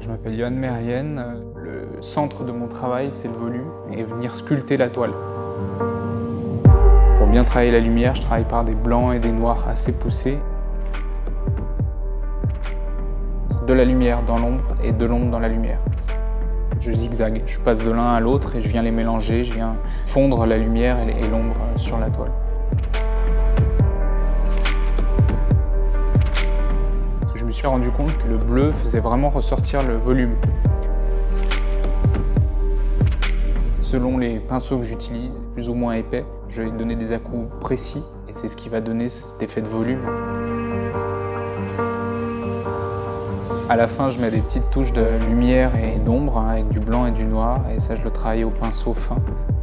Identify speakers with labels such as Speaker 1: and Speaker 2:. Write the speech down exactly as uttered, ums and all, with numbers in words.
Speaker 1: Je m'appelle Yohan Merrienne. Le centre de mon travail, c'est le volume et venir sculpter la toile. Pour bien travailler la lumière, je travaille par des blancs et des noirs assez poussés. De la lumière dans l'ombre et de l'ombre dans la lumière. Je zigzague, je passe de l'un à l'autre et je viens les mélanger, je viens fondre la lumière et l'ombre sur la toile. Je me suis rendu compte que le bleu faisait vraiment ressortir le volume. Selon les pinceaux que j'utilise, plus ou moins épais, je vais donner des à-coups précis et c'est ce qui va donner cet effet de volume. À la fin, je mets des petites touches de lumière et d'ombre avec du blanc et du noir et ça, je le travaille au pinceau fin.